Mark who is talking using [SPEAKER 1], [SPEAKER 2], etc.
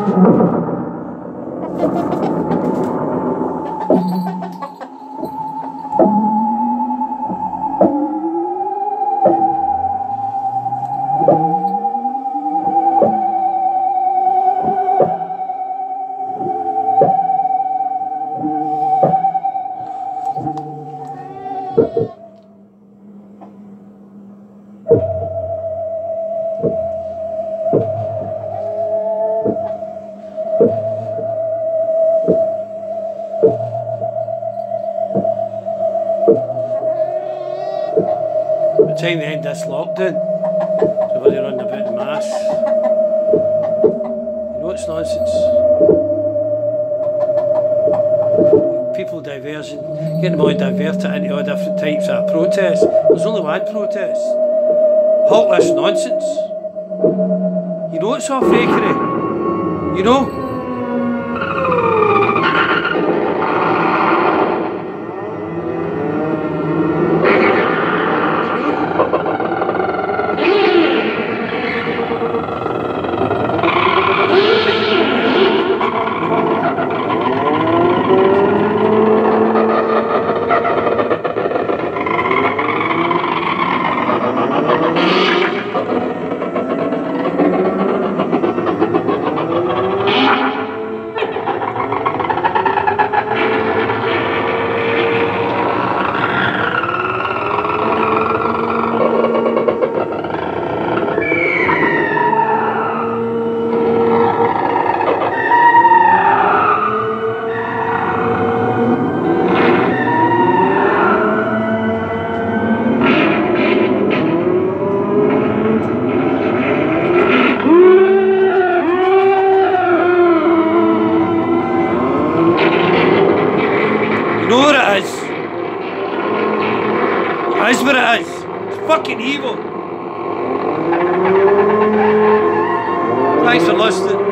[SPEAKER 1] Time to end this lockdown. Everybody running about in masks. You know it's nonsense. People diversion, getting them all diverted into all different types of protests. There's only one protest. Halt this nonsense. You know it's all fakery. You know? You know what it is? It is what it is. It's fucking evil. Thanks for listening.